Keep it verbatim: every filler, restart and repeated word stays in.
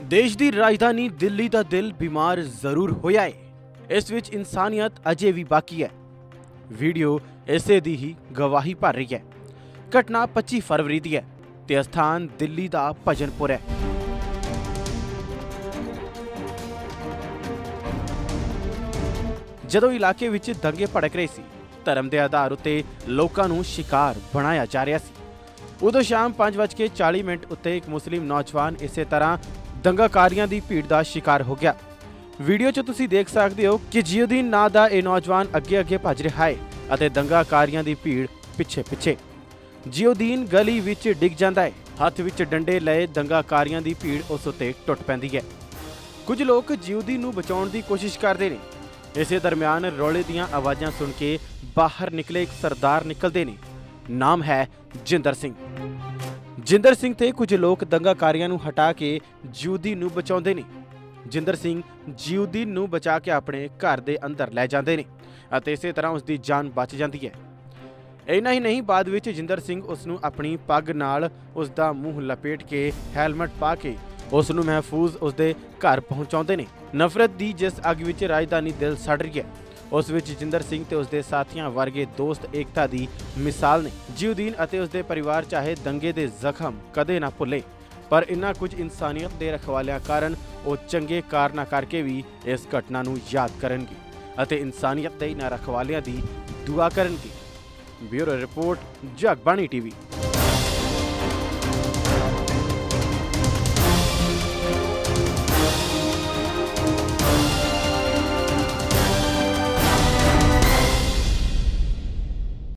देश की राजधानी दिल्ली का दिल बीमार जरूर होया है, इस विच इंसानियत अजे भी बाकी है। वीडियो इसे दी ही गवाही भर रही है। घटना पच्ची फरवरी की है ते स्थान दिल्ली का भजनपुर है। जदों इलाके विच दंगे भड़क रहे सी, धर्म के आधार उत्ते लोकां नूं शिकार बनाया जा रहा सी, उदों शाम पांच बज के चाली मिनट उत्ते एक मुस्लिम नौजवान इसे तरह दंगाकारियों की भीड़ का शिकार हो गया। वीडियो च तुसीं देख सकते हो कि जियोदीन नां दा यह नौजवान अगे अगे भज रहा है और दंगाकारियों की भीड़ पिछे पिछे। जियोदीन गली विच डिग जाता है, हथ विच डंडे लए दंगाकारियों की भीड़ उस उत्ते टुट पैंदी है। कुछ लोग जियोदीन नूं बचाउण की कोशिश करते हैं। इसे दरम्यान रौले दीयां आवाज़ां सुन के बाहर निकले एक सरदार निकलते हैं। नाम है जिंदर सिंह। जिंदर सिंह ते कुछ लोग दंगाकारियों नूं हटा के जियोदीन नूं बचाउंदे ने। जिंदर सिंह जियोदीन नूं बचा के अपने घर दे अंदर लै जांदे ने अते इसे तरह उसकी जान बच जाती है। इन्ना ही नहीं, बाद विच जिंदर सिंह उसनूं अपनी पग नाल उसका मूँह लपेट के हैलमेट पा के उसनूं महफूज उसके घर पहुँचाउंदे ने। नफरत की जिस अग विच राजधानी दिल सड़ रही है, उस विच जिंदर सिंह ते उसके साथियों वर्गे दोस्त एकता की मिसाल ने। जियोदीन अते उसके परिवार चाहे दंगे के जख्म कदे ना भुले, पर इन्ना कुछ इंसानियत के रखवालियां कारण वो चंगे कारनां करके भी इस घटना नूं याद करनगे अते इंसानियत के इन्हां रखवालियां दी दुआ करनगे। Bureau report, Jagbani TV.